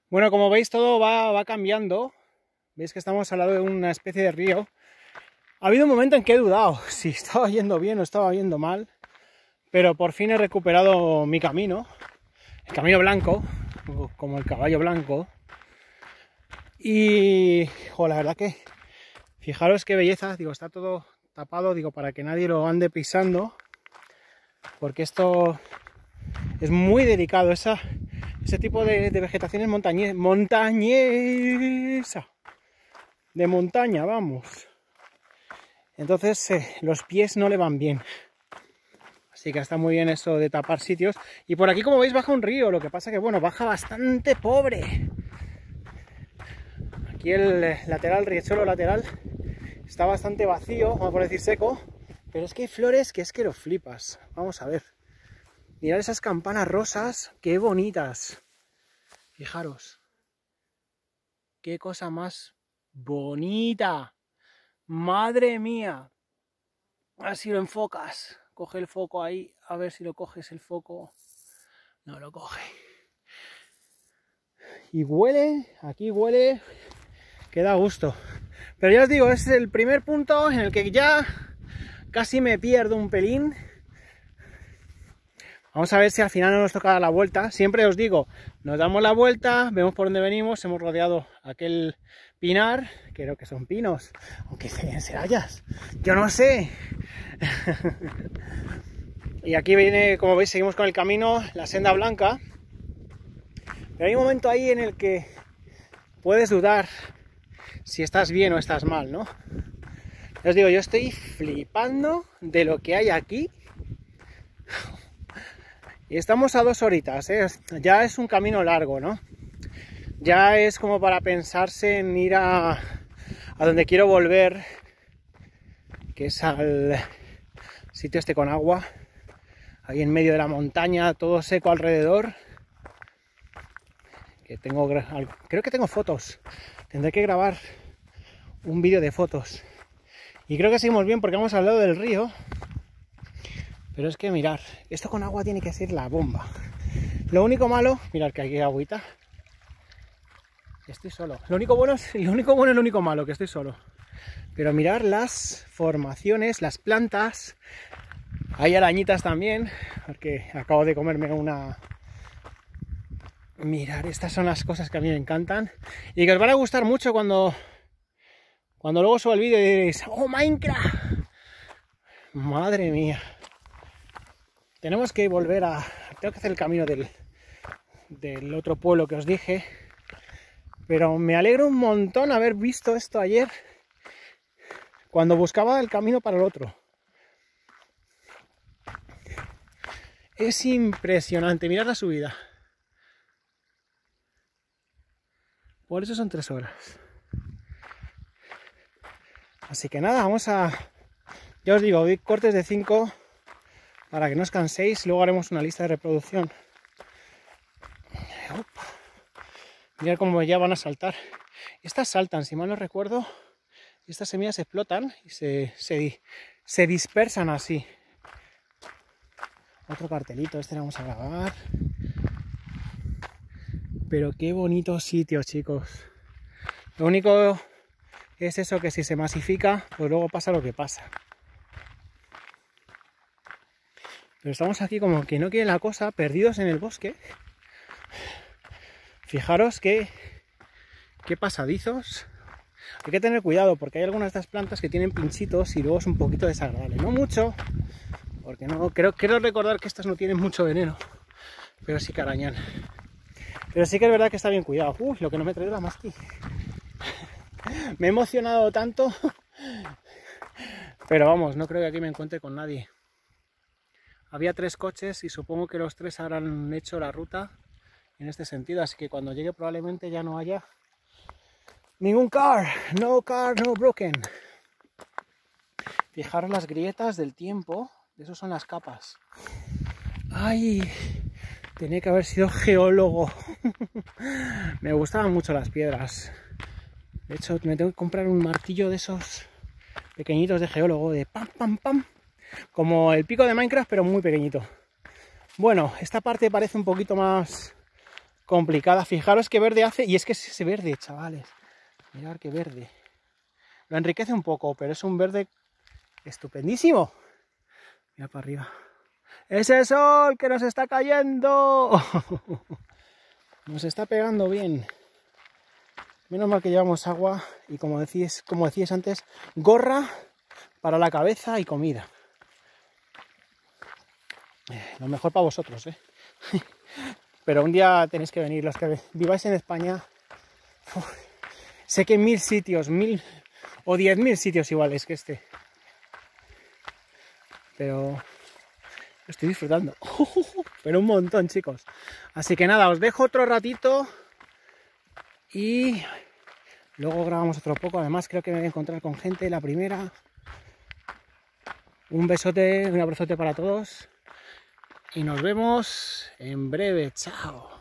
Bueno, como veis todo va cambiando. Veis que estamos al lado de una especie de río. Ha habido un momento en que he dudado si estaba yendo bien o estaba yendo mal, pero por fin he recuperado mi camino, el camino blanco, como el caballo blanco. Y la verdad que fijaros qué belleza, digo, está todo tapado, digo, para que nadie lo ande pisando, porque esto es muy delicado, ese tipo de vegetación es montañesa, de montaña, vamos. Entonces los pies no le van bien. Así que está muy bien eso de tapar sitios. Y por aquí, como veis, baja un río. Lo que pasa que, bueno, baja bastante pobre. Aquí el lateral, riachuelo lateral, está bastante vacío, vamos a decir seco. Pero es que hay flores que es que lo flipas. Vamos a ver. Mirad esas campanas rosas, qué bonitas. Fijaros. Qué cosa más bonita. Madre mía. Así lo enfocas. Coge el foco ahí. A ver si lo coges el foco. No lo coge. Y huele. Aquí huele. Que da gusto. Pero ya os digo, es el primer punto en el que ya casi me pierdo un pelín. Vamos a ver si al final no nos toca dar la vuelta. Siempre os digo, nos damos la vuelta, vemos por dónde venimos, hemos rodeado aquel pinar, creo que son pinos, aunque sean serayas, yo no sé. Y aquí viene, como veis, seguimos con el camino, la senda blanca. Pero hay un momento ahí en el que puedes dudar si estás bien o estás mal, ¿no? Os digo, yo estoy flipando de lo que hay aquí. Y estamos a 2 horitas, ¿eh? Ya es un camino largo, ¿no? Ya es como para pensarse en ir a donde quiero volver, que es al sitio este con agua, ahí en medio de la montaña, todo seco alrededor. Que tengo, creo que tengo fotos, tendré que grabar un vídeo de fotos. Y creo que seguimos bien porque vamos al lado del río. Pero es que mirar, esto con agua tiene que ser la bomba. Lo único malo, mirad que aquí hay agüita. Estoy solo. Lo único bueno y lo único malo, que estoy solo. Pero mirar las formaciones, las plantas. Hay arañitas también, porque acabo de comerme una. Mirar, estas son las cosas que a mí me encantan. Y que os van a gustar mucho cuando luego suba el vídeo y diréis, ¡oh, Minecraft! Madre mía. Tenemos que volver tengo que hacer el camino del otro pueblo que os dije. Pero me alegro un montón haber visto esto ayer, cuando buscaba el camino para el otro. Es impresionante, mirad la subida. Por eso son 3 horas. Así que nada, ya os digo, doy cortes de 5 para que no os canséis. Luego haremos una lista de reproducción. Mirad cómo ya van a saltar. Estas saltan, si mal no recuerdo. Estas semillas explotan y se dispersan así. Otro cartelito, este lo vamos a grabar. Pero qué bonito sitio, chicos. Lo único es eso, que si se masifica, pues luego pasa lo que pasa. Pero estamos aquí como que no quiere la cosa, perdidos en el bosque. Fijaros qué pasadizos. Hay que tener cuidado porque hay algunas de estas plantas que tienen pinchitos y luego es un poquito desagradable. No mucho, porque no creo recordar que estas no tienen mucho veneno, pero sí que arañan. Pero sí que es verdad que está bien cuidado. Uy, lo que no me he traído la masqui. Me he emocionado tanto. Pero vamos, no creo que aquí me encuentre con nadie. Había 3 coches y supongo que los 3 habrán hecho la ruta en este sentido, así que cuando llegue probablemente ya no haya ningún car no broken. Fijaros las grietas del tiempo, esos son las capas. Ay, tenía que haber sido geólogo. Me gustaban mucho las piedras. De hecho, me tengo que comprar un martillo de esos pequeñitos de geólogo, de pam, pam, pam. Como el pico de Minecraft, pero muy pequeñito. Bueno, esta parte parece un poquito más complicada. Fijaros qué verde hace, y es que es ese verde, chavales. Mirad qué verde. Lo enriquece un poco, pero es un verde estupendísimo. Mira para arriba. ¡Ese sol que nos está cayendo! Nos está pegando bien. Menos mal que llevamos agua y como decíais antes, gorra para la cabeza y comida. Lo mejor para vosotros, ¿eh? Pero un día tenéis que venir, los que viváis en España. Sé que 1000 sitios, 1000 o 10.000 sitios iguales que este. Pero lo estoy disfrutando. Pero un montón, chicos. Así que nada, os dejo otro ratito y luego grabamos otro poco. Además creo que me voy a encontrar con gente la primera. Un besote, un abrazote para todos. Y nos vemos en breve. Chao.